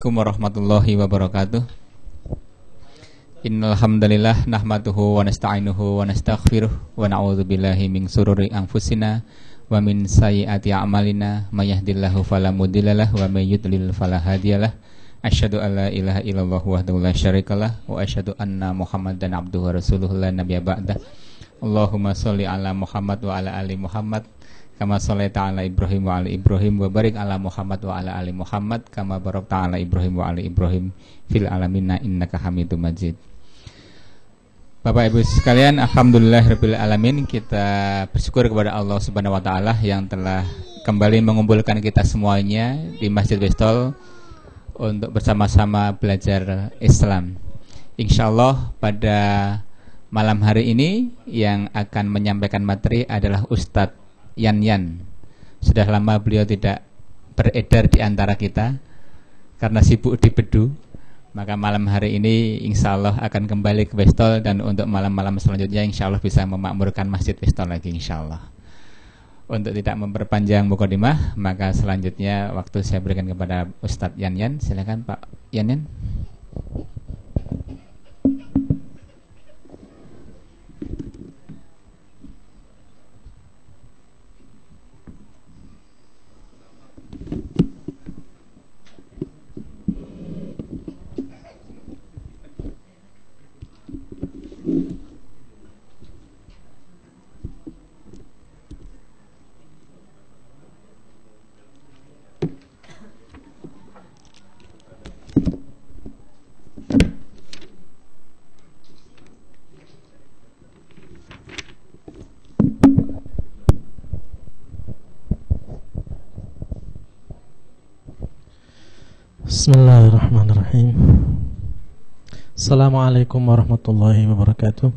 Assalamualaikum warahmatullahi wabarakatuh. Innal hamdalillah nahmaduhu wa nasta'inuhu wa nastaghfiruh wa na'udzu billahi min sururi anfusina wa min sayyiati a'malina may yahdihillahu fala mudhillalah wa may yudlil fala hadiyalah. Asyhadu an la ilaha illallah wahdahu la syarikalah wa asyhadu anna Muhammadan abduhu wa rasuluhu la nabiyya ba'dah. Allahumma sholli ala Muhammad wa ala ali Muhammad kama shallaita ala Ibrahim wa ala Ibrahim wa barik ala Muhammad wa ala ali Muhammad kama barakta ala Ibrahim wa ala Ibrahim fil alamin innaka Hamidum Majid. Bapak Ibu sekalian, alhamdulillahirabbil alamin, kita bersyukur kepada Allah Subhanahu wa taala yang telah kembali mengumpulkan kita semuanya di Masjid Westol untuk bersama-sama belajar Islam. Insyaallah pada malam hari ini yang akan menyampaikan materi adalah Ustadz Yan. Sudah lama beliau tidak beredar di antara kita karena sibuk di Bedu. Maka malam hari ini insya Allah akan kembali ke Westol, dan untuk malam-malam selanjutnya insya Allah bisa memakmurkan Masjid Westol lagi insya Allah. Untuk tidak memperpanjang mukadimah, maka selanjutnya waktu saya berikan kepada Ustadz Yan. Silakan Pak Yan. Bismillahirrahmanirrahim. Assalamualaikum warahmatullahi wabarakatuh.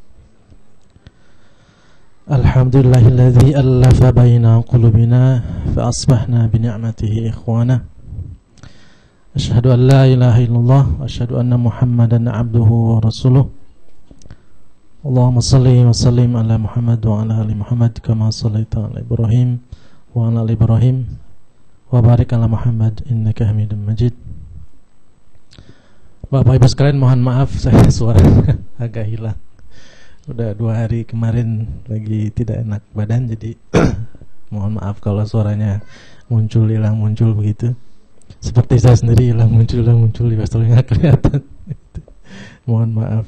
Alhamdulillahilladzi allafa baina qulubina fa asbahna bi ni'matihi ikhwana. Asyhadu an la ilaha illallah wa asyhadu anna Muhammadan abduhu wa rasuluh. Allahumma shalli wa sallim ala Muhammad wa ala ali Muhammad kama shallaita ala Ibrahim wa ala ali Ibrahim wa barik ala Muhammad innaka Hamidum Majid. Bapak Ibu sekalian, mohon maaf saya suara agak hilang. Udah 2 hari kemarin lagi tidak enak badan, jadi mohon maaf kalau suaranya muncul hilang muncul begitu. Seperti saya sendiri hilang muncul di Westol nggak kelihatan. Mohon maaf.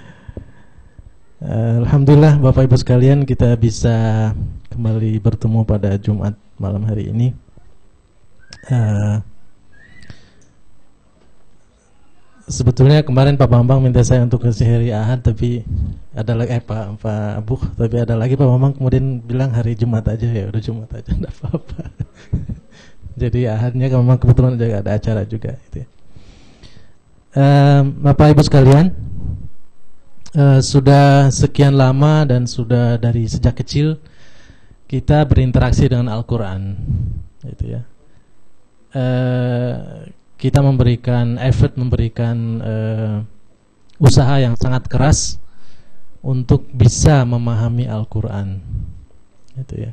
Alhamdulillah Bapak Ibu sekalian, kita bisa kembali bertemu pada Jumat malam hari ini. Sebetulnya kemarin Pak Bambang minta saya untuk kasih hari Ahad, tapi ada lagi Pak Abu, tapi ada lagi Pak Bambang kemudian bilang hari Jumat aja. Ya udah Jumat aja, enggak apa-apa. Jadi Ahadnya memang kebetulan juga ada acara juga gitu ya. Bapak Ibu sekalian, sudah sekian lama dan sudah dari sejak kecil kita berinteraksi dengan Al-Quran gitu ya. Kita memberikan effort, memberikan usaha yang sangat keras untuk bisa memahami Al-Quran gitu ya.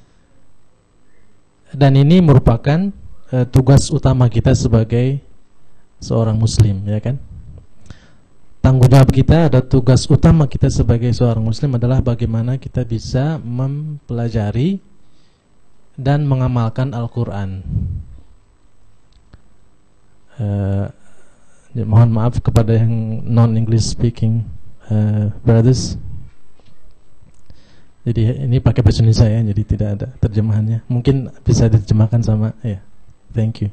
Dan ini merupakan tugas utama kita sebagai seorang muslim, ya kan? Tanggung jawab kita, ada tugas utama kita sebagai seorang muslim adalah bagaimana kita bisa mempelajari dan mengamalkan Al-Quran. Mohon maaf kepada yang non-English speaking brothers. Jadi ini pakai bahasa Indonesia ya, jadi tidak ada terjemahannya. Mungkin bisa diterjemahkan sama ya. Thank you.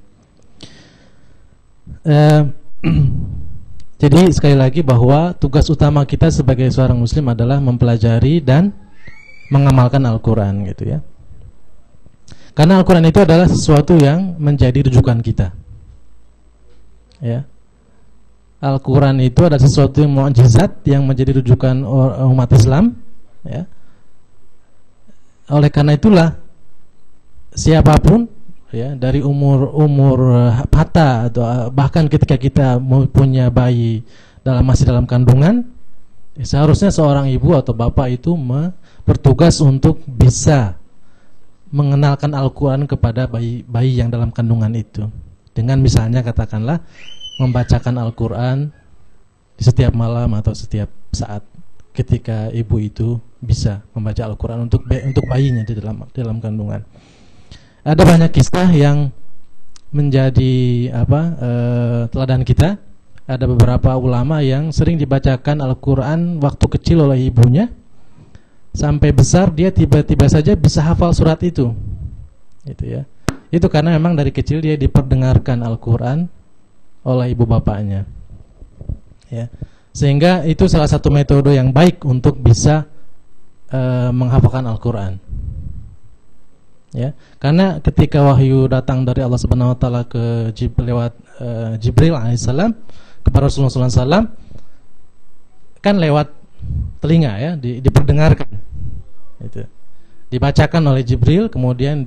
Jadi sekali lagi bahwa tugas utama kita sebagai seorang muslim adalah mempelajari dan mengamalkan Al-Quran gitu ya. Karena Al-Quran itu adalah sesuatu yang menjadi rujukan kita. Ya, Al-Quran itu adalah sesuatu yang mukjizat yang menjadi rujukan umat Islam. Ya, oleh karena itulah siapapun, ya, dari umur hatta atau bahkan ketika kita punya bayi masih dalam kandungan, ya, seharusnya seorang ibu atau bapak itu bertugas untuk bisa mengenalkan Al-Quran kepada bayi yang dalam kandungan itu. dengan misalnya katakanlah membacakan Al-Quran di setiap malam atau setiap saat ketika ibu itu bisa membaca Al-Quran untuk bayinya di dalam kandungan. Ada banyak kisah yang menjadi teladan kita. Ada beberapa ulama yang sering dibacakan Al-Quran waktu kecil oleh ibunya, sampai besar dia tiba-tiba saja bisa hafal surat itu. Gitu ya. Itu karena memang dari kecil dia diperdengarkan Al-Quran oleh ibu bapaknya. Ya. Sehingga itu salah satu metode yang baik untuk bisa menghafalkan Al-Quran. Ya, karena ketika wahyu datang dari Allah Subhanahu wa taala ke lewat Jibril alaihissalam kepada Rasulullah SAW, kan lewat telinga ya, diperdengarkan. Itu. Dibacakan oleh Jibril, kemudian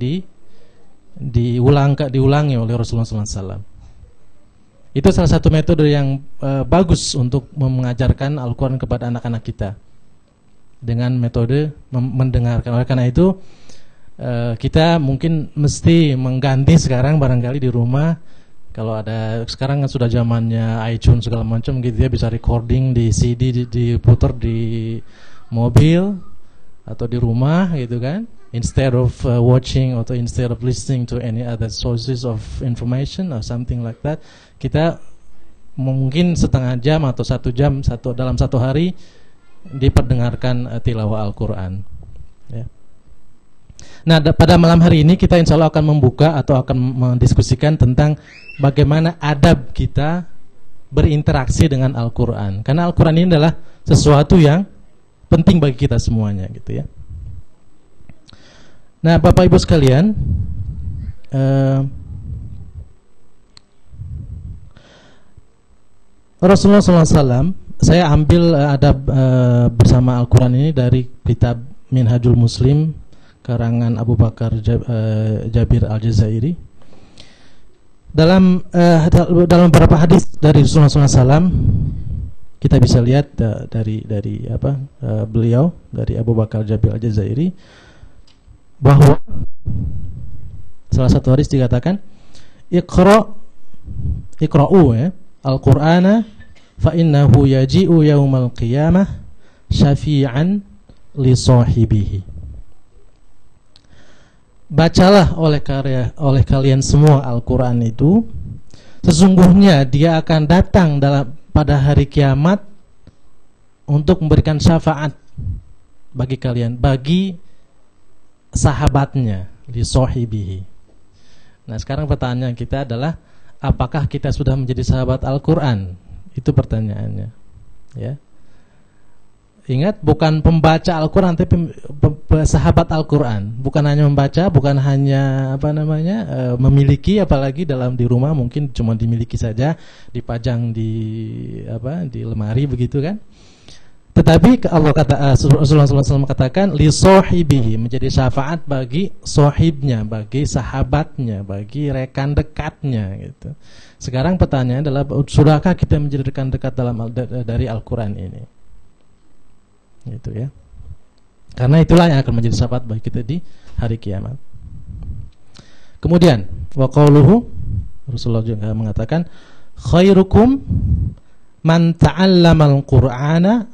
diulangi oleh Rasulullah SAW. Itu salah satu metode yang bagus untuk mengajarkan Al-Quran kepada anak-anak kita, dengan metode mendengarkan. Oleh karena itu kita mungkin mesti mengganti sekarang barangkali di rumah. Kalau ada sekarang kan sudah zamannya iTunes segala macam gitu ya, bisa recording di CD, diputar di mobil atau di rumah gitu kan. Instead of watching atau instead of listening to any other sources of information or something like that, kita mungkin setengah jam atau 1 jam dalam satu hari diperdengarkan tilawah Al-Quran ya. Nah, pada malam hari ini kita insya Allah akan membuka atau akan mendiskusikan tentang bagaimana adab kita berinteraksi dengan Al-Quran. Karena Al-Quran ini adalah sesuatu yang penting bagi kita semuanya gitu ya. Nah, Bapak Ibu sekalian, Rasulullah SAW, saya ambil adab bersama Al-Quran ini dari kitab Minhajul Muslim karangan Abu Bakar Jabir Al-Jazairi. Dalam beberapa hadis dari Rasulullah SAW kita bisa lihat dari beliau, dari Abu Bakar Jabir Al-Jazairi, bahwa salah satu hadis dikatakan Iqra'u ya Al-Qur'ana fa innahu yaji'u yaumal qiyamah syafi'an li sahibihi. Bacalah oleh kalian semua Al-Quran itu, sesungguhnya dia akan datang pada hari kiamat untuk memberikan syafaat bagi kalian, bagi sahabatnya, li sahibihi. Nah, sekarang pertanyaan kita adalah, apakah kita sudah menjadi sahabat Al-Quran? Itu pertanyaannya ya. Ingat, bukan pembaca Al-Quran, tapi sahabat Al-Quran. Bukan hanya membaca, bukan hanya memiliki, apalagi di rumah mungkin cuma dimiliki saja, dipajang di lemari begitu kan. Tetapi Rasulullah SAW katakan li sahibihi, menjadi syafaat bagi sahibnya, bagi sahabatnya, bagi rekan dekatnya gitu. Sekarang pertanyaannya adalah, sudahkah kita menjadi rekan dekat dari Al-Quran ini? Gitu ya. Karena itulah yang akan menjadi syafaat bagi kita di hari kiamat. Kemudian wa qauluhu, Rasulullah juga mengatakan, khairukum man ta'allamal Qur'ana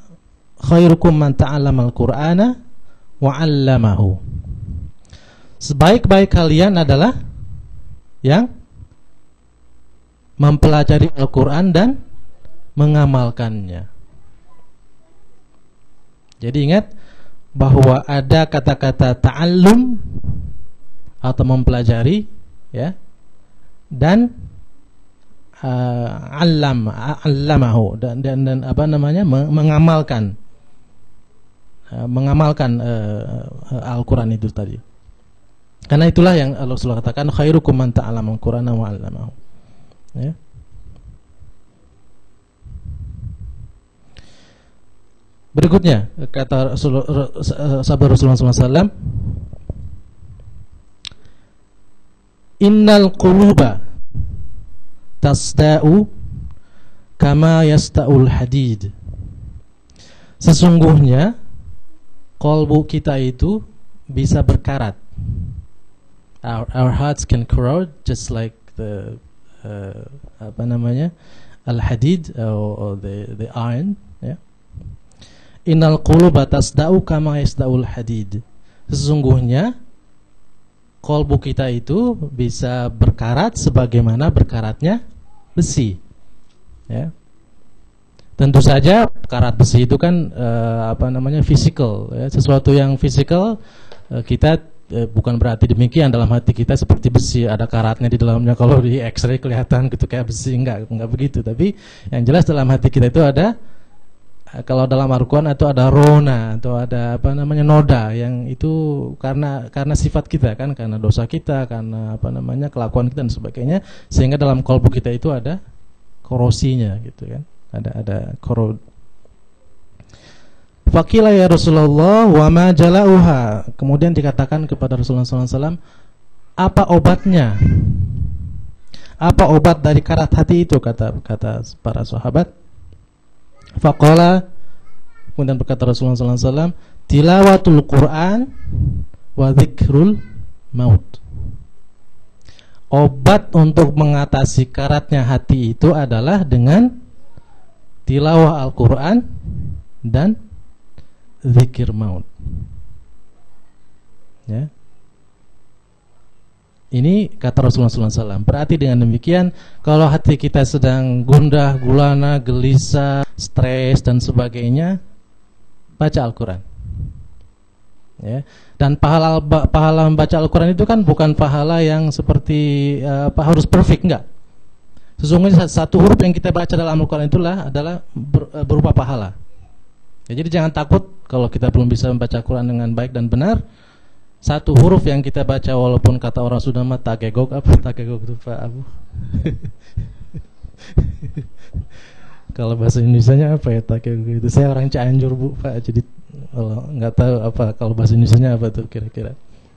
wa 'allamahu. Sebaik-baik kalian adalah yang mempelajari Al-Quran dan mengamalkannya. Jadi ingat bahwa ada kata-kata ta'allum atau mempelajari ya, dan allamahu dan mengamalkan Al-Quran itu tadi. Karena itulah yang Rasulullah katakan, khairukum man ta'allama al-Qur'ana wa 'allamahu. Ya. Berikutnya kata sahabat Rasulullah SAW, innal quluba tasda'u kama yasta'ul hadid. Sesungguhnya qalbu kita itu bisa berkarat. Our hearts can corrode just like the apa namanya, al-hadid atau the iron, ya. Innal quluba tasda'u kama yasda'ul hadid. Sesungguhnya qalbu kita itu bisa berkarat sebagaimana berkaratnya besi, ya. Tentu saja karat besi itu kan apa namanya, physical, ya. Sesuatu yang physical, kita bukan berarti demikian dalam hati kita seperti besi ada karatnya di dalamnya. Kalau di X-ray kelihatan gitu kayak besi, enggak begitu. Tapi yang jelas dalam hati kita itu ada, kalau dalam Al-Quran itu ada rona atau ada apa namanya, noda, yang itu karena sifat kita kan, karena dosa kita, karena apa namanya, kelakuan kita dan sebagainya, sehingga dalam kalbu kita itu ada korosinya gitu kan, ada korod. Faqila ya Rasulullah wa ma jalauha. Kemudian dikatakan kepada Rasulullah SAW, apa obatnya? Apa obat dari karat hati itu, kata para sahabat. Faqala, kemudian berkata Rasulullah SAW, tilawatul Quran wa dzikrul maut. Obat untuk mengatasi karatnya hati itu adalah dengan tilawah Al-Quran dan zikir maut, ya. Ini kata Rasulullah SAW. Berarti dengan demikian, kalau hati kita sedang gundah gulana, gelisah, stres dan sebagainya, baca Al-Quran, ya. Dan pahala membaca Al-Quran itu kan bukan pahala yang seperti harus perfect, enggak. Sesungguhnya satu huruf yang kita baca dalam Al-Quran adalah berupa pahala, ya. Jadi jangan takut kalau kita belum bisa membaca Al-Quran dengan baik dan benar. Satu huruf yang kita baca, walaupun kata orang Sunda mah tagegog, apa tagegog itu Pak Abu? Kalau bahasa Indonesianya apa ya tagegog itu? Saya orang Cianjur Bu Pak, jadi kalau nggak tahu apa kalau bahasa Indonesianya apa tuh kira-kira.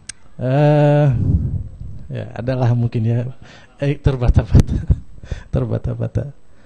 Ya adalah mungkin ya terbata-bata.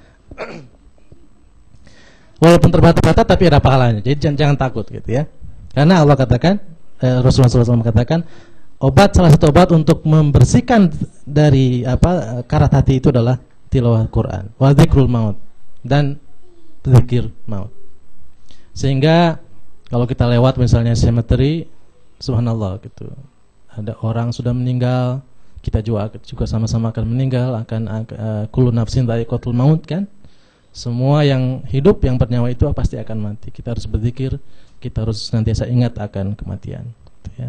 Walaupun terbata-bata tapi ada pahalanya. Jadi jangan takut gitu ya. Karena Allah katakan, Rasulullah SAW katakan, salah satu obat untuk membersihkan dari karat hati itu adalah tilawah Quran, wa dzikrul maut, dan zikir maut. Sehingga kalau kita lewat misalnya cemetery, subhanallah gitu, ada orang sudah meninggal, kita juga sama-sama akan meninggal, akan kullu nafsin dha'iqatul maut kan. Semua yang hidup, yang bernyawa itu pasti akan mati. Kita harus berzikir, kita harus senantiasa ingat akan kematian, ya.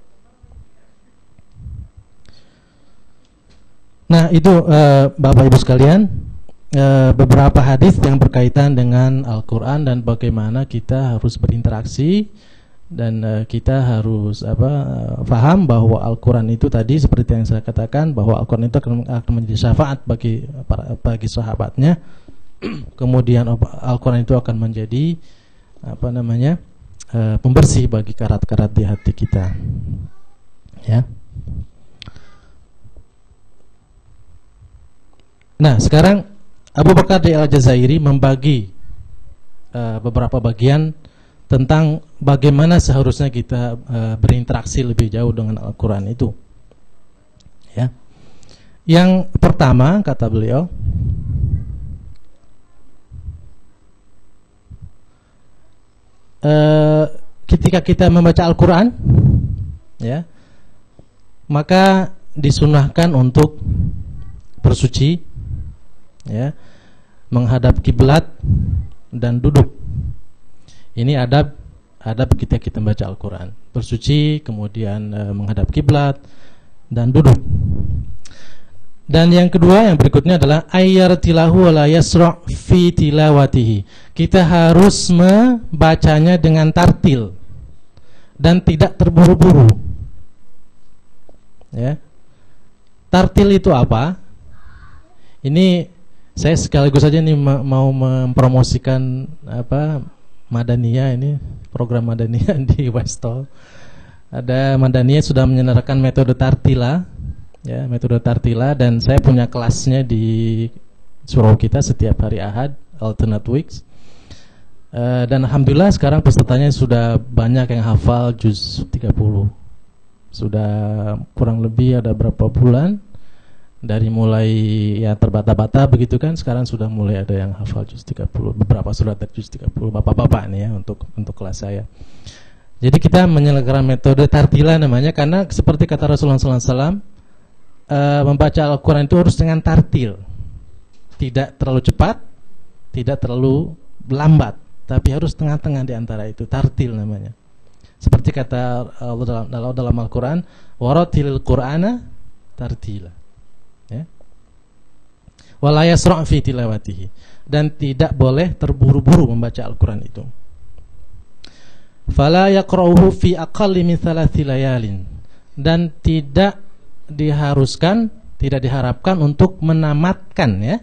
Nah itu Bapak Ibu sekalian, beberapa hadis yang berkaitan dengan Al-Quran dan bagaimana kita harus berinteraksi, dan kita harus paham bahwa Al-Quran itu tadi seperti yang saya katakan, bahwa Al-Quran itu akan menjadi syafaat bagi sahabatnya. Kemudian Al-Quran itu akan menjadi pembersih bagi karat-karat di hati kita, ya. Nah sekarang Abu Bakar Al-Jazairi membagi beberapa bagian tentang bagaimana seharusnya kita berinteraksi lebih jauh dengan Al-Quran itu, ya. Yang pertama kata beliau, ketika kita membaca Al-Quran, ya, maka disunahkan untuk bersuci, ya, menghadap kiblat dan duduk. Ini adab ketika kita membaca Al-Quran, bersuci, kemudian menghadap kiblat dan duduk. Dan yang kedua, yang berikutnya adalah ayyartilahu wa la yasra' fi tilawatihi. Kita harus membacanya dengan tartil dan tidak terburu-buru, ya. Tartil itu apa? Ini saya sekaligus saja nih mau mempromosikan Madaniyah, ini program Madaniyah di Westall. Ada Madaniyah sudah menyenarkan metode tartila, ya, metode tartila, dan saya punya kelasnya di surau kita setiap hari Ahad, alternate weeks. Dan alhamdulillah sekarang pesertanya sudah banyak yang hafal juz 30. Sudah kurang lebih ada berapa bulan, dari mulai ya terbata-bata begitu kan, sekarang sudah mulai ada yang hafal juz 30, beberapa surat dari juz 30, bapak-bapak nih ya untuk kelas saya. Jadi kita menyelenggarakan metode tartila namanya, karena seperti kata Rasulullah SAW, membaca Al-Quran itu harus dengan tartil, tidak terlalu cepat, tidak terlalu lambat, tapi harus tengah-tengah di antara itu, tartil namanya. Seperti kata Allah dalam Al-Quran, waratilil Qur'ana tartila, ya. Wala yasra' fi tilawatihi, dan tidak boleh terburu-buru membaca Al-Quran itu. Fala yaqra'uhu fi aqalli min thalathi layalin, dan tidak diharuskan, tidak diharapkan untuk menamatkannya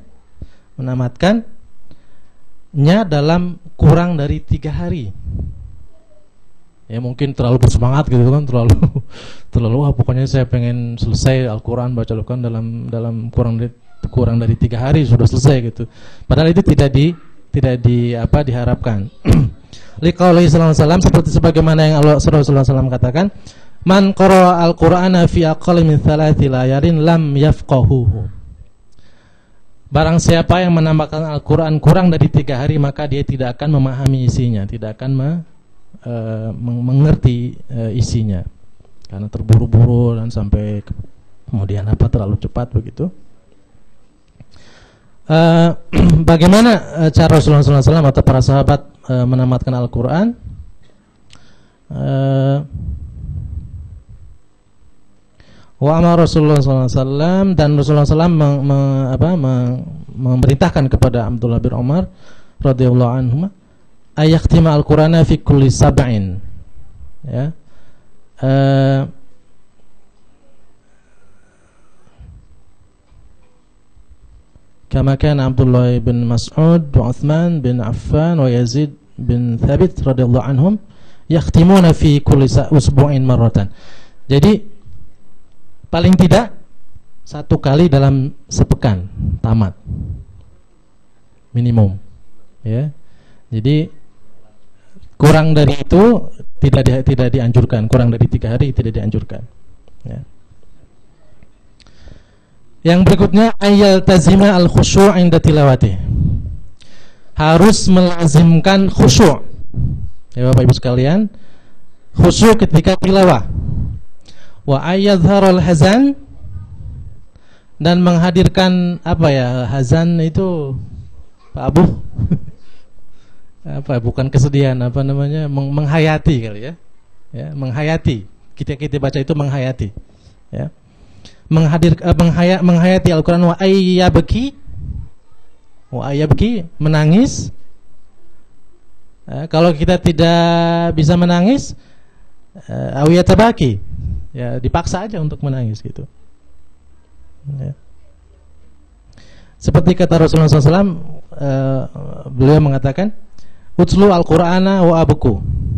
dalam kurang dari 3 hari. Ya mungkin terlalu bersemangat gitu kan, terlalu pokoknya saya pengen selesai Al-Quran, baca Al-Quran dalam kurang dari 3 hari sudah selesai gitu. Padahal itu tidak diharapkan. Liqauli sallallahu alaihi wasallam, seperti sebagaimana yang Rasulullah SAW katakan, man qara'a al-Qur'ana fi aqalli min 3 layalin lam yafqahuhu. Barang siapa yang menambahkan Al-Quran kurang dari 3 hari, maka dia tidak akan memahami isinya, tidak akan mengerti isinya, karena terburu-buru dan sampai kemudian terlalu cepat begitu. Bagaimana cara Rasulullah SAW atau para sahabat menamatkan Al-Quran? Wa amara Rasulullah SAW, dan Rasulullah SAW memerintahkan kepada Abdullah bin Umar radhiyallahu anhu ayakhtima Al-Qur'ana fi kulli sab'in, ya. Kama kana Abdullah bin Mas'ud wa Uthman bin Affan wa Yazid bin Thabit radhiyallahu anhum yakhtimuna fi kulli usbu'in marratan. Jadi paling tidak 1 kali dalam sepekan tamat minimum, ya. Jadi kurang dari itu tidak dianjurkan, kurang dari 3 hari tidak dianjurkan, ya. Yang berikutnya, ayal tazima al khusyu' inda tilawati, harus melazimkan khusyuk, ya Bapak Ibu sekalian, khusyuk ketika tilawah. Wa ayadhhar al hazan, dan menghadirkan hazan itu Pak Abu bukan kesedihan, menghayati kali ya, menghayati, kita baca itu menghayati, ya. Menghayati Al-Quran. Wa ayyabki, menangis. Kalau kita tidak bisa menangis, awiyatabaki, ya dipaksa aja untuk menangis gitu, ya. Seperti kata Rasulullah SAW, beliau mengatakan, utlu al-Qur'ana wa abku,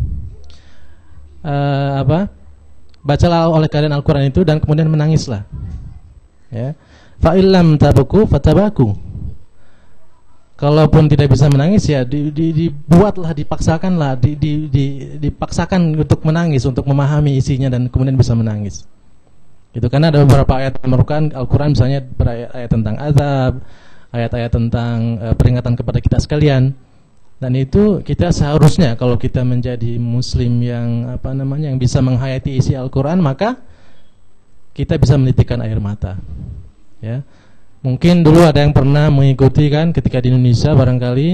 bacalah oleh kalian Al-Quran itu dan kemudian menangislah, ya. Fa illam tabku fatabaku, kalaupun tidak bisa menangis, ya dibuatlah, dipaksakanlah, dipaksakan untuk menangis, untuk memahami isinya dan kemudian bisa menangis. Itu karena ada beberapa ayat Al-Quran, misalnya ayat tentang azab, ayat-ayat tentang peringatan kepada kita sekalian. Dan itu kita seharusnya, kalau kita menjadi muslim yang yang bisa menghayati isi Al-Quran, maka kita bisa menitikkan air mata, ya. Mungkin dulu ada yang pernah mengikuti kan, ketika di Indonesia barangkali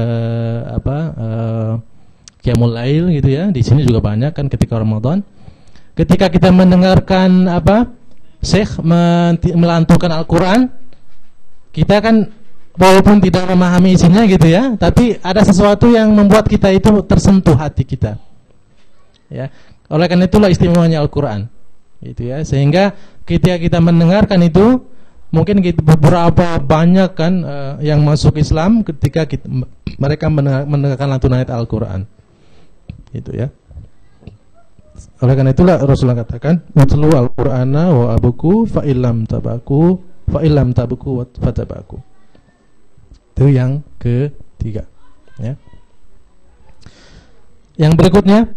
Qiyamul Lail gitu ya. Di sini juga banyak kan ketika Ramadan. Ketika kita mendengarkan Syekh melantunkan Al-Quran, kita kan walaupun tidak memahami isinya gitu ya, tapi ada sesuatu yang membuat kita itu tersentuh hati kita, ya. Oleh karena itulah istimewanya Al-Quran, gitu ya. Sehingga ketika kita mendengarkan itu, mungkin beberapa banyak kan yang masuk Islam ketika mereka mendengarkan lantunan ayat Al-Quran, gitu ya. Oleh karena itulah Rasulullah katakan, utlu al-Qur'ana wa abku fa illam tabaku fatabaku. Itu yang ketiga, ya. Yang berikutnya,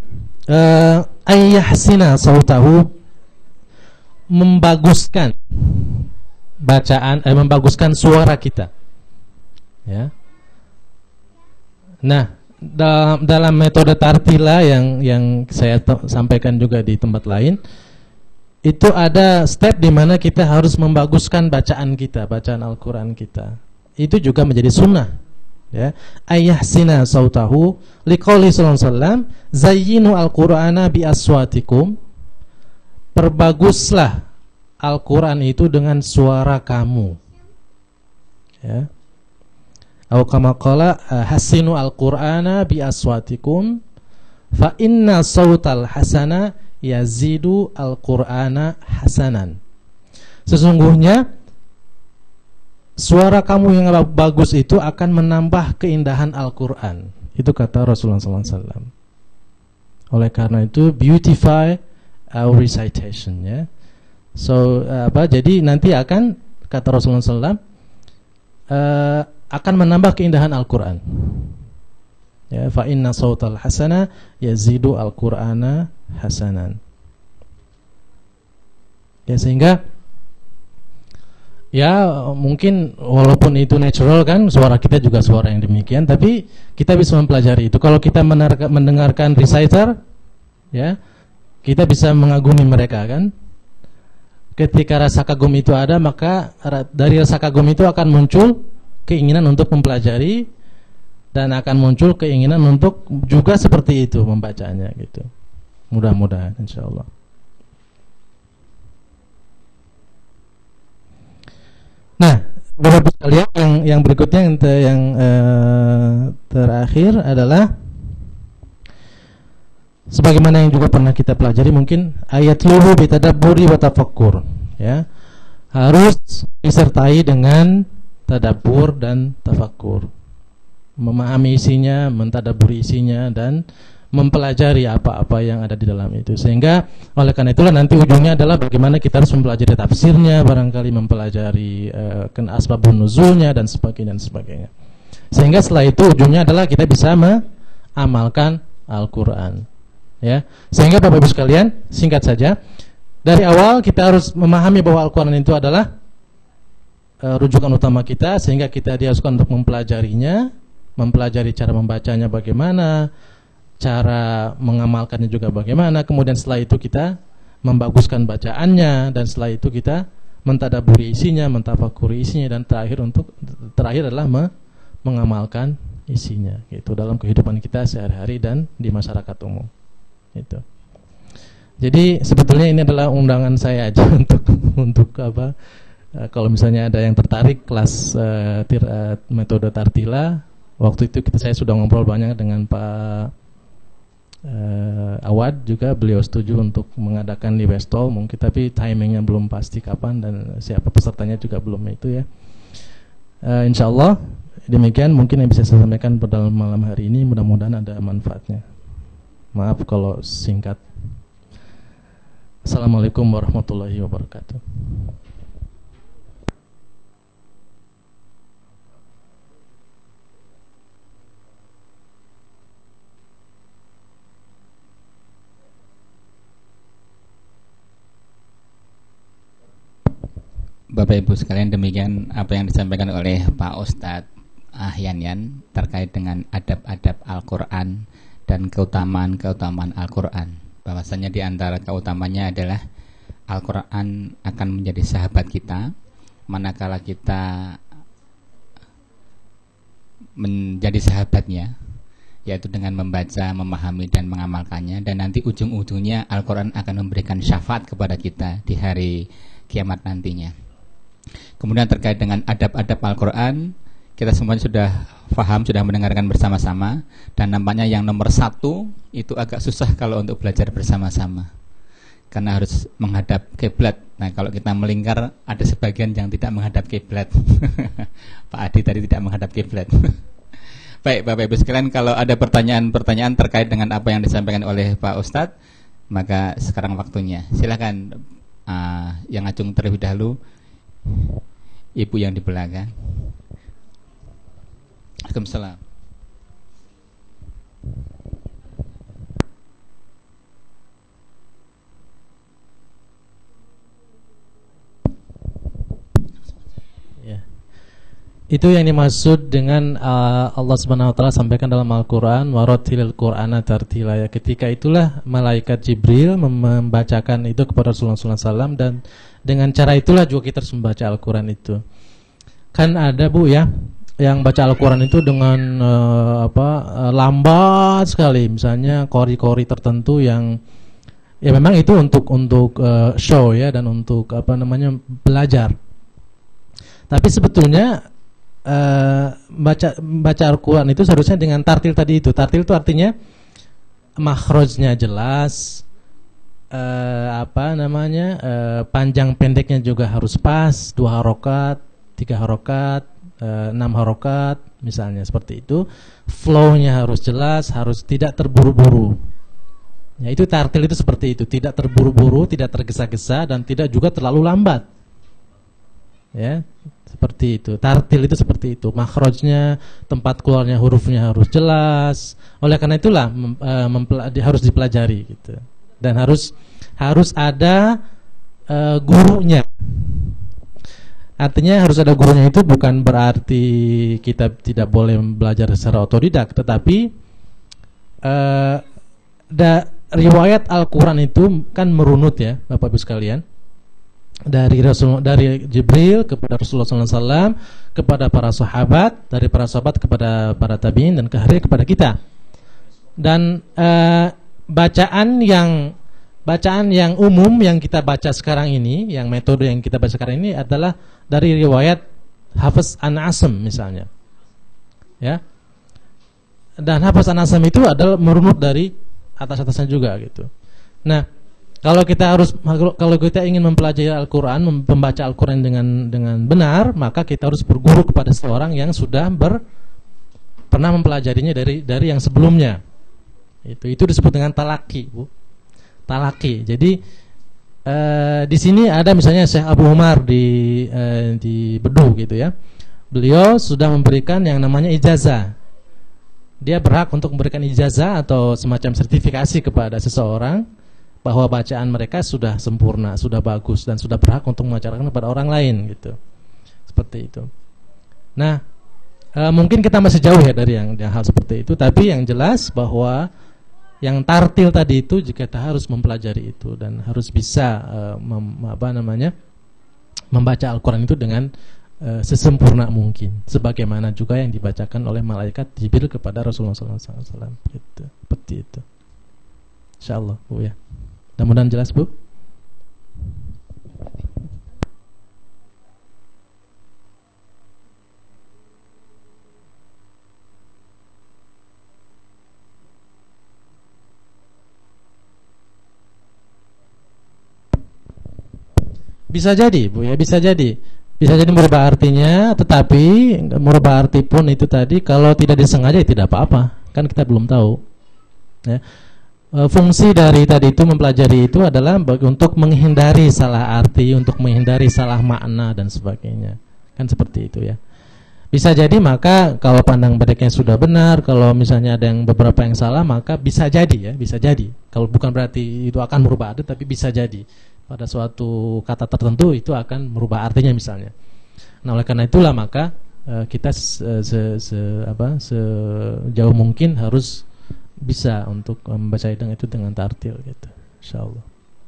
ayyahsina sautahu, membaguskan bacaan, membaguskan suara kita. Ya. Nah, dalam metode tartila yang saya sampaikan juga di tempat lain, itu ada step di mana kita harus membaguskan bacaan kita, bacaan Al-Quran kita. Itu juga menjadi sunnah. Ya, ayahsina sautahu liqauli sallallahu alaihi wasallam zayyinu al-Qur'ana bi aswatikum. Perbaguslah Al-Qur'an itu dengan suara kamu. Ya. Atau kama qala hasinu al-Qur'ana bi aswatikum fa inna sautal hasana yazidu al-Qur'ana hasanan. Sesungguhnya suara kamu yang bagus itu akan menambah keindahan Al-Quran. Itu kata Rasulullah SAW. Oleh karena itu, beautify our recitation, ya. So, jadi nanti akan, kata Rasulullah SAW, akan menambah keindahan Al-Quran. Ya, fa inna sautal hasana yazidu Al-Qur'ana hasanan. Ya, sehingga ya mungkin walaupun itu natural kan, suara kita juga suara yang demikian, tapi kita bisa mempelajari itu. Kalau kita mendengarkan reciter, ya, kita bisa mengagumi mereka kan. Ketika rasa kagum itu ada, maka dari rasa kagum itu akan muncul keinginan untuk mempelajari, dan akan muncul keinginan untuk juga seperti itu membacanya gitu. Mudah-mudahan insyaallah. Nah, Bapak sekalian, yang berikutnya yang terakhir adalah sebagaimana yang juga pernah kita pelajari, mungkin ayat luhu bitadabburi wa tafakkur, ya. Harus disertai dengan tadabbur dan tafakkur. Memahami isinya, mentadabburi isinya, dan mempelajari apa-apa yang ada di dalam itu. Sehingga oleh karena itulah nanti ujungnya adalah bagaimana kita harus mempelajari tafsirnya, barangkali mempelajari asbabun nuzulnya dan sebagainya. Sehingga setelah itu ujungnya adalah kita bisa mengamalkan Al-Qur'an. Ya. Sehingga Bapak Ibu sekalian, singkat saja, dari awal kita harus memahami bahwa Al-Qur'an itu adalah rujukan utama kita, sehingga kita diharuskan untuk mempelajarinya, mempelajari cara membacanya bagaimana, cara mengamalkannya juga bagaimana. Kemudian setelah itu kita membaguskan bacaannya, dan setelah itu kita mentadaburi isinya, mentafakuri isinya, dan terakhir adalah mengamalkan isinya gitu dalam kehidupan kita sehari-hari dan di masyarakat umum. Itu. Jadi sebetulnya ini adalah undangan saya aja untuk apa? Kalau misalnya ada yang tertarik kelas metode Tartila, waktu itu saya sudah ngobrol banyak dengan Pak Awad juga, beliau setuju untuk mengadakan di Westall mungkin, tapi timingnya belum pasti kapan dan siapa pesertanya juga belum itu ya. Insyaallah demikian mungkin yang bisa saya sampaikan pada malam hari ini, mudah-mudahan ada manfaatnya. Maaf kalau singkat. Assalamualaikum warahmatullahi wabarakatuh. Bapak Ibu sekalian, demikian apa yang disampaikan oleh Pak Ustadz Ahyanyan terkait dengan adab-adab Al-Quran dan keutamaan-keutamaan Al-Quran. Bahwasanya di antara keutamanya adalah Al-Quran akan menjadi sahabat kita manakala kita menjadi sahabatnya, yaitu dengan membaca, memahami, dan mengamalkannya. Dan nanti ujung-ujungnya Al-Quran akan memberikan syafaat kepada kita di hari kiamat nantinya. Kemudian terkait dengan adab-adab Al-Quran, kita semuanya sudah paham, sudah mendengarkan bersama-sama. Dan nampaknya yang nomor 1 itu agak susah kalau untuk belajar bersama-sama, karena harus menghadap kiblat. Nah, kalau kita melingkar, ada sebagian yang tidak menghadap kiblat. Pak Adi tadi tidak menghadap kiblat. Baik, Bapak Ibu sekalian, kalau ada pertanyaan-pertanyaan terkait dengan apa yang disampaikan oleh Pak Ustadz, maka sekarang waktunya. Silakan yang ngacung terlebih dahulu, Ibu yang di belakang. Waalaikumsalam. Itu yang dimaksud dengan Allah Subhanahu wa taala sampaikan dalam Al-Qur'an, warattilil Qur'ana tartila. Ya, ketika itulah malaikat Jibril membacakan itu kepada Rasulullah SAW, dan dengan cara itulah juga kita harus membaca Al-Qur'an itu. Kan ada Bu ya, yang baca Al-Qur'an itu dengan lambat sekali, misalnya qori-qori tertentu yang ya memang itu untuk show ya, dan untuk belajar. Tapi sebetulnya baca Al-Quran itu seharusnya dengan tartil tadi itu. Tartil itu artinya makhrajnya jelas, panjang pendeknya juga harus pas, 2 harokat, 3 harokat, 6 harokat misalnya, seperti itu. Flow-nya harus jelas, harus tidak terburu-buru. Ya, itu tartil itu seperti itu, tidak terburu-buru, tidak tergesa-gesa, dan tidak juga terlalu lambat. Ya, seperti itu. Tartil itu seperti itu. Makhrajnya, tempat keluarnya hurufnya harus jelas. Oleh karena itulah harus dipelajari gitu. Dan harus ada gurunya. Artinya harus ada gurunya itu bukan berarti kita tidak boleh belajar secara otodidak, tetapi riwayat Al-Quran itu kan merunut ya, Bapak Ibu sekalian. Dari Jibril kepada Rasulullah SAW, kepada para sahabat, dari para sahabat kepada para tabi'in, dan akhirnya kepada kita. Dan bacaan yang umum yang kita baca sekarang ini, yang metode yang kita baca sekarang ini adalah dari riwayat Hafiz an Asim misalnya, ya. Dan Hafiz an Asim itu adalah merunut dari atas-atasnya juga gitu. Nah, kalau kita ingin mempelajari Al-Quran, membaca Al-Quran dengan benar, maka kita harus berguru kepada seorang yang sudah pernah mempelajarinya dari yang sebelumnya. Itu disebut dengan talaki, Bu. Talaki. Jadi di sini ada misalnya Syekh Abu Umar di Bedu gitu ya. Beliau sudah memberikan yang namanya ijazah. Dia berhak untuk memberikan ijazah atau semacam sertifikasi kepada seseorang bahwa bacaan mereka sudah sempurna, sudah bagus, dan sudah berhak untuk mengajarkan kepada orang lain gitu. Seperti itu. Nah, mungkin kita masih jauh ya dari yang hal seperti itu, tapi yang jelas bahwa yang tartil tadi itu jika kita harus mempelajari itu dan harus bisa membaca Al-Quran itu dengan sesempurna mungkin, sebagaimana juga yang dibacakan oleh malaikat Jibril kepada Rasulullah SAW. Gitu. Seperti itu. Insyaallah, Bu ya. Mudah-mudahan jelas, Bu. Bisa jadi, Bu ya, bisa jadi. Bisa jadi merubah artinya, tetapi merubah arti pun itu tadi kalau tidak disengaja ya tidak apa-apa. Kan kita belum tahu. Ya. Fungsi dari tadi itu mempelajari itu adalah untuk menghindari salah arti, untuk menghindari salah makna dan sebagainya. Kan seperti itu ya. Bisa jadi maka kalau pandang baliknya sudah benar, kalau misalnya ada yang beberapa yang salah, maka bisa jadi ya, bisa jadi. Kalau bukan berarti itu akan merubah arti, tapi bisa jadi pada suatu kata tertentu itu akan merubah artinya misalnya. Nah, oleh karena itulah maka kita sejauh mungkin harus bisa untuk membaca itu dengan tartil gitu, insyaallah.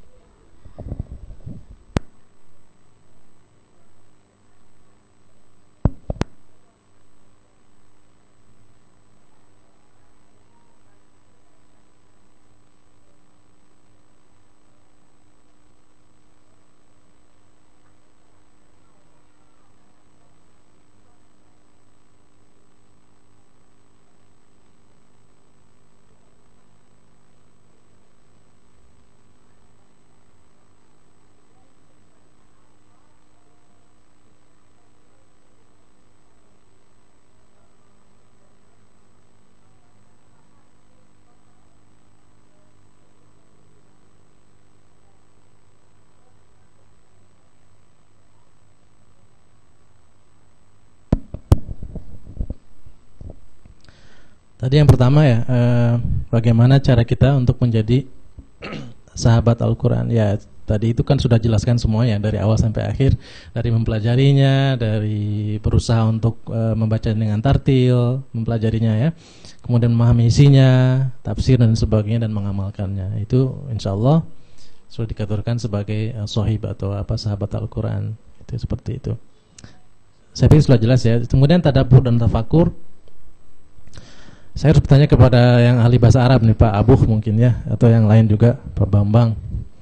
Tadi yang pertama ya, bagaimana cara kita untuk menjadi sahabat Al-Quran. Ya, Tadi itu kan sudah jelaskan semuanya dari awal sampai akhir, dari mempelajarinya, dari berusaha untuk membaca dengan tartil, mempelajarinya ya, kemudian memahami isinya, tafsir dan sebagainya dan mengamalkannya. Itu insya Allah sudah dikategorikan sebagai sohib atau apa sahabat Al-Quran. Itu seperti itu. Saya pikir sudah jelas ya. Kemudian tadabbur dan tafakur. Saya harus bertanya kepada yang ahli bahasa Arab nih, Pak Abuh mungkin ya, atau yang lain juga, Pak Bambang.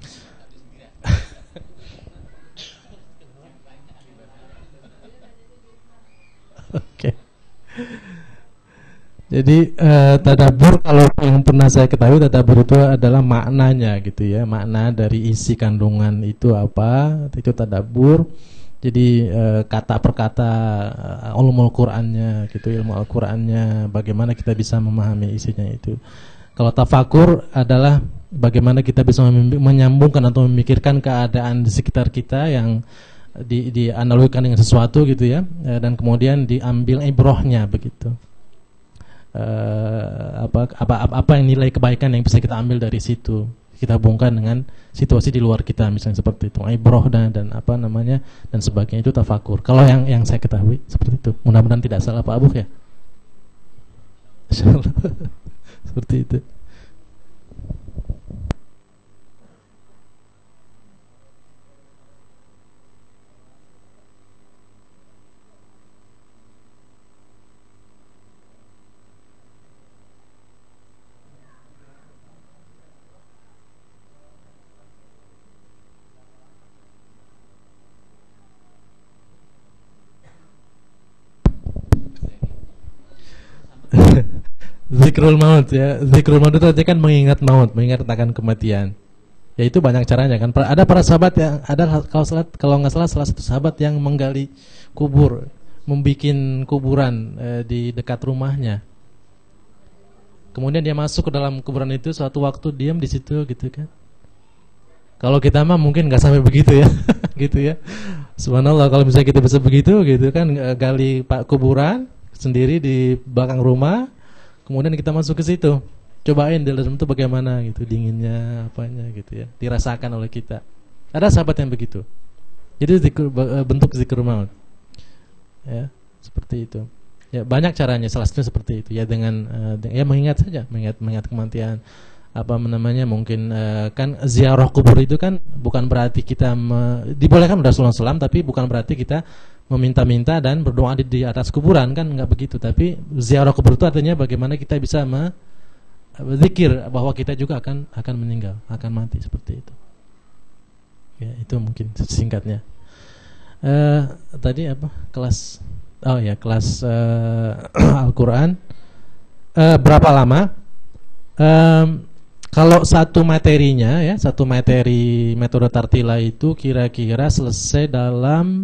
Oke. Jadi tadabbur, kalau yang pernah saya ketahui, tadabbur itu adalah maknanya gitu ya, makna dari isi kandungan itu apa, itu tadabbur. Jadi kata per kata ulumul Qur'annya gitu, ilmu Al-Qur'annya, bagaimana kita bisa memahami isinya itu. Kalau tafakur adalah bagaimana kita bisa menyambungkan atau memikirkan keadaan di sekitar kita yang dianalogikan dengan sesuatu gitu ya, dan kemudian diambil ibrohnya begitu. Apa yang nilai kebaikan yang bisa kita ambil dari situ, kita hubungkan dengan situasi di luar kita, misalnya seperti itu, ibroh dan apa namanya dan sebagainya, itu tafakur. Kalau yang saya ketahui seperti itu, mudah-mudahan tidak salah Pak Abu ya. Insyaallah. Seperti itu. Zikrul maut ya. Zikrul maut itu artinya kan mengingat maut, mengingat akan kematian. Ya itu banyak caranya kan. Ada para sahabat yang ada, kalau nggak salah salah satu sahabat yang menggali kubur, membikin kuburan di dekat rumahnya. Kemudian dia masuk ke dalam kuburan itu, suatu waktu diam di situ gitu kan. Kalau kita mah mungkin nggak sampai begitu ya, gitu ya. Subhanallah, kalau misalnya kita bisa begitu gitu kan, gali kuburan sendiri di belakang rumah, kemudian kita masuk ke situ, cobain di dalam itu bagaimana gitu, dinginnya apanya gitu ya, dirasakan oleh kita. Ada sahabat yang begitu. Jadi bentuk zikr maut. Ya, seperti itu. Ya, banyak caranya, salah satunya seperti itu ya, dengan ya mengingat saja, mengingat kematian. Apa namanya, mungkin kan ziarah kubur itu kan bukan berarti kita dibolehkan Rasulullah SAW, tapi bukan berarti kita meminta-minta dan berdoa di atas kuburan, kan enggak begitu. Tapi ziarah kubur itu artinya bagaimana kita bisa berzikir bahwa kita juga akan meninggal, akan mati, seperti itu. Ya, itu mungkin singkatnya. Tadi apa? Kelas kelas Al-Qur'an. Berapa lama? Kalau satu materinya ya, satu materi metode tartila itu kira-kira selesai dalam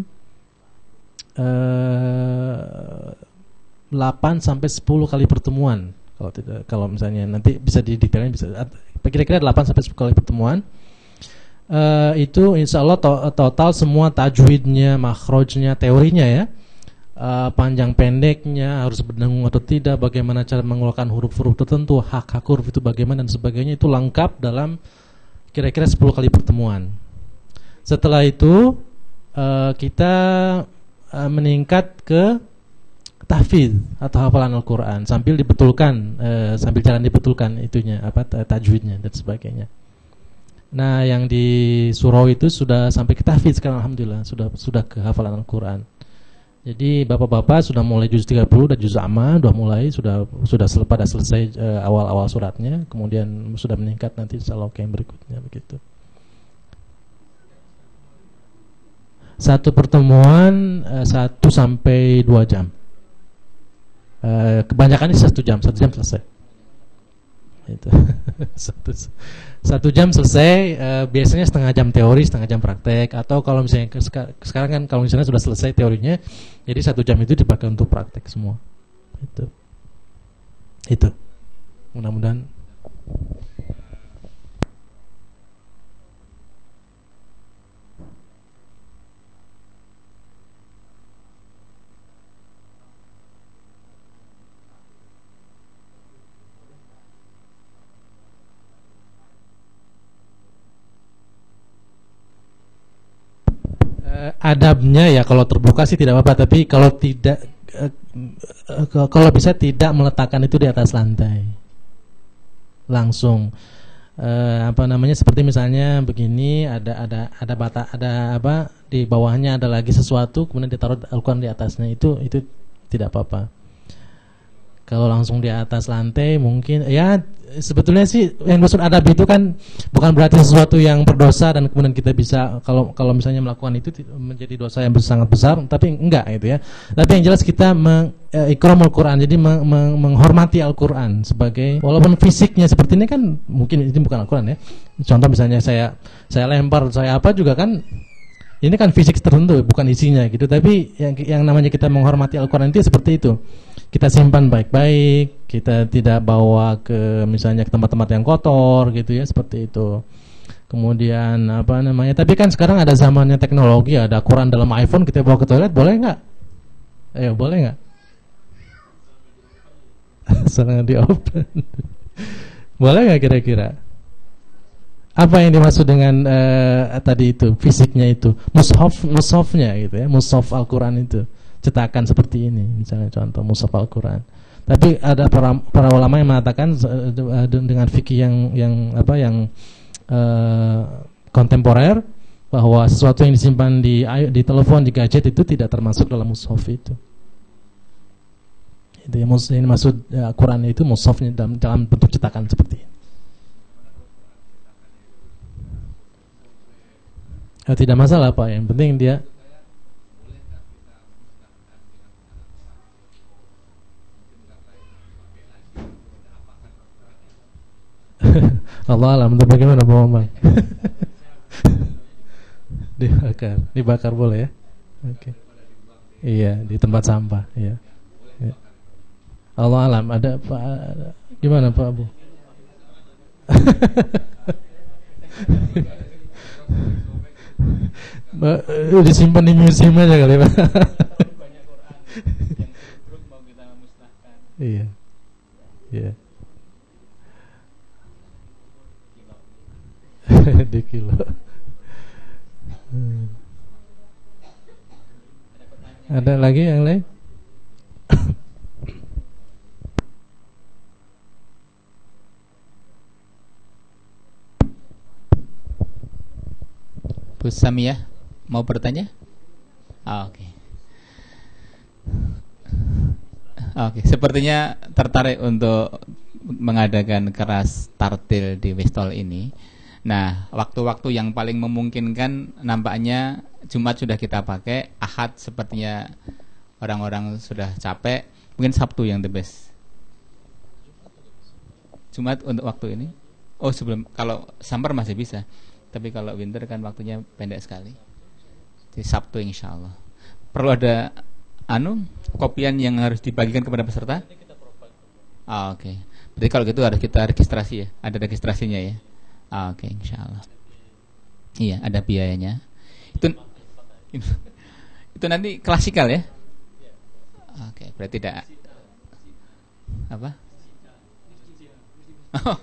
8 sampai 10 kali pertemuan. Kalau misalnya nanti bisa didetailkan, bisa kira-kira 8 sampai 10 kali pertemuan. Itu insya Allah total semua tajwidnya, makhrajnya, teorinya ya, panjang pendeknya, harus berdengung atau tidak, bagaimana cara mengeluarkan huruf-huruf tertentu, hak huruf itu bagaimana dan sebagainya, itu lengkap dalam kira-kira 10 kali pertemuan. Setelah itu kita meningkat ke tahfidz atau hafalan Al-Qur'an sambil dibetulkan, sambil jalan dibetulkan itunya apa tajwidnya dan sebagainya. Nah, yang di surau itu sudah sampai ke tahfidz sekarang, alhamdulillah sudah ke hafalan Al-Qur'an. Jadi bapak-bapak sudah mulai juz 30 dan juz amma sudah pada selesai awal-awal suratnya, kemudian sudah meningkat nanti insyaallah ke yang berikutnya begitu. Satu pertemuan 1 sampai 2 jam. Kebanyakan ini 1 jam, 1 jam selesai. Itu. 1 jam selesai, biasanya setengah jam teori, setengah jam praktek, atau kalau misalnya sekarang kan kalau misalnya sudah selesai teorinya, jadi 1 jam itu dipakai untuk praktek semua. Itu. Mudah-mudahan. adabnya ya kalau terbuka sih tidak apa-apa, tapi kalau tidak kalau bisa tidak meletakkan itu di atas lantai langsung. Apa namanya, seperti misalnya begini, ada apa di bawahnya ada lagi sesuatu, kemudian ditaruh Al-Quran di atasnya, itu tidak apa-apa. Kalau langsung di atas lantai mungkin ya, sebetulnya sih yang maksud adab itu kan bukan berarti sesuatu yang berdosa dan kemudian kita bisa kalau misalnya melakukan itu menjadi dosa yang sangat besar, tapi enggak gitu ya. Tapi yang jelas kita ikramul Quran, jadi menghormati Al-Quran sebagai, walaupun fisiknya seperti ini kan mungkin ini bukan Al-Quran ya. Contoh misalnya saya lempar, saya apa juga kan, ini kan fisik tertentu bukan isinya gitu. Tapi yang namanya kita menghormati Al-Quran itu seperti itu. Kita simpan baik-baik, kita tidak bawa ke misalnya ke tempat-tempat yang kotor gitu ya, seperti itu. Kemudian apa namanya, tapi kan sekarang ada zamannya teknologi, ada Quran dalam iPhone, kita bawa ke toilet boleh nggak? Ayo, boleh nggak? Sangat di open. Boleh nggak kira-kira? Apa yang dimaksud dengan tadi itu, fisiknya itu, mushafnya gitu ya, mushaf Al-Quran itu, cetakan seperti ini, misalnya contoh mushaf Al-Quran. Tapi ada para ulama yang mengatakan dengan fikih yang kontemporer, bahwa sesuatu yang disimpan di telepon, di gadget itu tidak termasuk dalam mushaf itu. Itu yang maksud Al-Quran itu mushafnya dalam bentuk cetakan seperti ini. Tidak masalah Pak, yang penting dia Allah alam, untuk bagaimana Pak Bambang? Dibakar boleh ya? Oke. Iya, di tempat sampah, iya. Ya. Allah alam, ada Pak, gimana Pak Abu? Disimpan di museum aja kali Pak. Iya. Iya. Di kilo. Ada lagi yang lain? Bu Samiyah mau bertanya? Oke. Oke, sepertinya tertarik untuk mengadakan kelas tartil di Wistol ini. Nah, waktu-waktu yang paling memungkinkan nampaknya Jumat sudah kita pakai, Ahad sepertinya orang-orang sudah capek, mungkin Sabtu yang the best. Jumat untuk waktu ini? Oh, sebelum, kalau summer masih bisa. Tapi kalau winter kan waktunya pendek sekali. Di Sabtu insya Allah. Perlu ada kopian yang harus dibagikan kepada peserta? Oke. Berarti kalau gitu harus kita registrasi ya. Ada registrasinya ya. Oke, insya Allah. Iya, ada biayanya. Itu nanti klasikal ya. Oke, berarti tidak apa? Oh,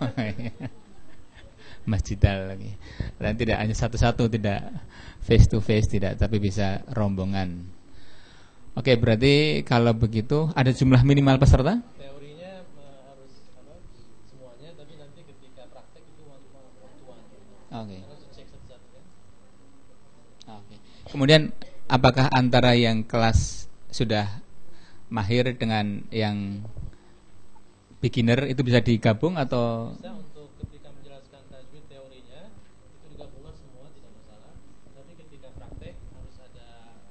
masjidal lagi. Dan tidak hanya satu-satu, tidak face to face, tidak, tapi bisa rombongan. Oke, berarti kalau begitu ada jumlah minimal peserta? Teorinya harus semuanya, tapi nanti ketika praktek itu one-to-one. Oke. Oke. Kemudian apakah antara yang kelas sudah mahir dengan yang beginner itu bisa digabung atau? Bisa, untuk ketika menjelaskan tajwid teorinya itu digabungkan semua, tidak masalah. Tapi ketika praktek harus ada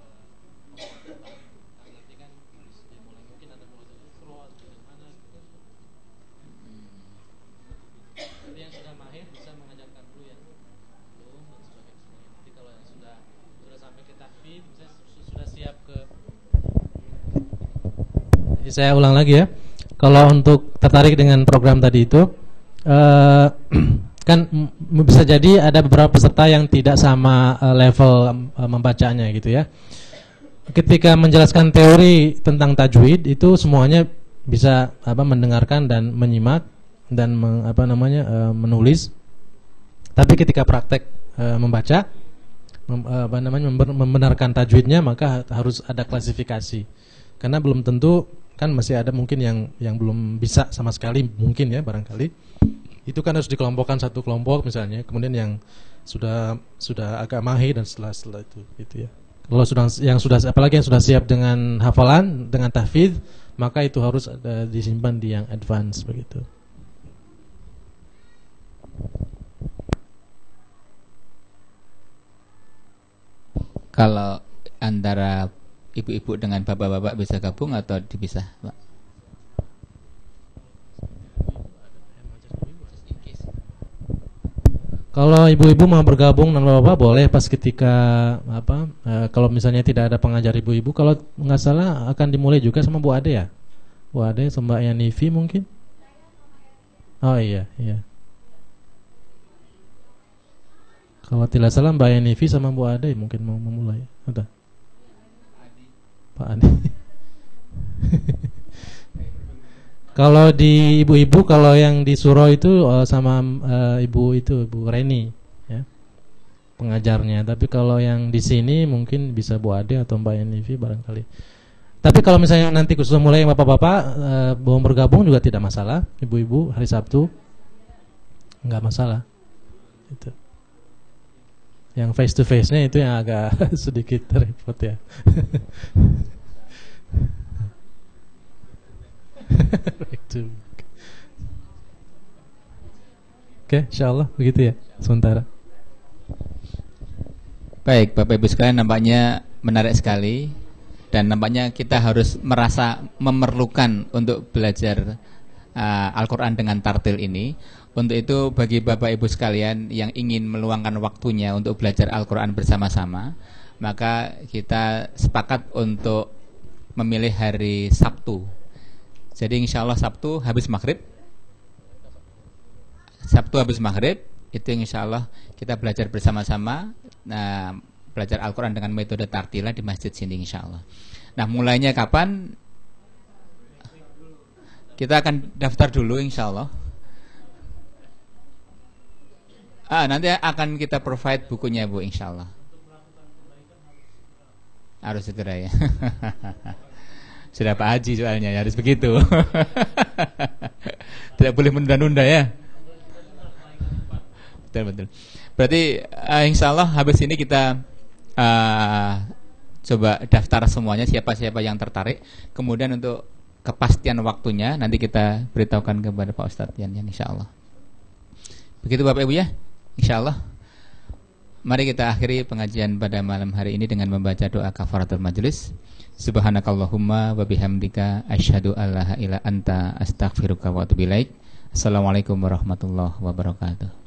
nanti kan harus dimulai, mungkin ada mulai dari intro atau dari mana gitu. Tapi yang sudah mahir bisa mengajarkan dulu yang belum dan sebagainya. Nanti kalau yang sudah sampai ke tahfidz, misalnya sudah siap ke. Saya ulang lagi ya. Kalau untuk tertarik dengan program tadi itu, kan bisa jadi ada beberapa peserta yang tidak sama level membacanya gitu ya. Ketika menjelaskan teori tentang tajwid itu semuanya bisa mendengarkan dan menyimak dan menulis. Tapi ketika praktek membaca membenarkan tajwidnya, maka harus ada klasifikasi. Karena belum tentu, kan masih ada mungkin yang belum bisa sama sekali, mungkin ya barangkali. Itu kan harus dikelompokkan satu kelompok misalnya, kemudian yang sudah agak mahir dan setelah itu gitu ya. Kalau apalagi yang sudah siap dengan hafalan, dengan tahfidz, maka itu harus disimpan di yang advance begitu. Kalau antara ibu-ibu dengan bapak-bapak bisa gabung atau dipisah, Pak? Kalau ibu-ibu mau bergabung dengan bapak boleh pas ketika kalau misalnya tidak ada pengajar ibu-ibu, kalau nggak salah akan dimulai juga sama Bu Ade ya, Bu Ade sama Mbak Yanifi mungkin. Oh iya. Kalau tidak salah Mbak Yanifi sama Bu Ade mungkin mau memulai. Ada Pak Adi. Kalau di ibu-ibu, kalau yang di Suro itu sama ibu Reni ya, pengajarnya. Tapi kalau yang di sini mungkin bisa Bu Ade atau Mbak Yanifi barangkali. Tapi kalau misalnya nanti khusus mulai yang bapak-bapak mau bergabung juga tidak masalah. Ibu-ibu hari Sabtu nggak masalah. Itu. Yang face to face-nya itu yang agak sedikit repot ya. Oke, insyaallah begitu ya sementara. Baik, Bapak Ibu sekalian, nampaknya menarik sekali dan nampaknya kita harus merasa memerlukan untuk belajar Al-Quran dengan tartil ini. Untuk itu bagi Bapak Ibu sekalian yang ingin meluangkan waktunya untuk belajar Al-Quran bersama-sama, maka kita sepakat untuk memilih hari Sabtu. Jadi insya Allah Sabtu habis maghrib itu insya Allah kita belajar bersama-sama, belajar Al-Quran dengan metode tartila di masjid sini insya Allah. Nah, mulainya kapan? Kita akan daftar dulu insya Allah. Nanti akan kita provide bukunya Bu insya Allah. Harus segera ya. Sudah Pak Haji soalnya harus begitu. Tidak boleh menunda-nunda ya. Betul. Berarti insya Allah habis ini kita coba daftar semuanya, siapa-siapa yang tertarik. Kemudian untuk kepastian waktunya nanti kita beritahukan kepada Pak Ustadz Yan insya Allah. Begitu Bapak Ibu ya, insya Allah. Mari kita akhiri pengajian pada malam hari ini dengan membaca doa kafaratul majelis. Subhanakallahumma wa bihamdika asyhadu alla ilaha illa anta astaghfiruka wa atubu ilaik. Assalamualaikum warahmatullahi wabarakatuh.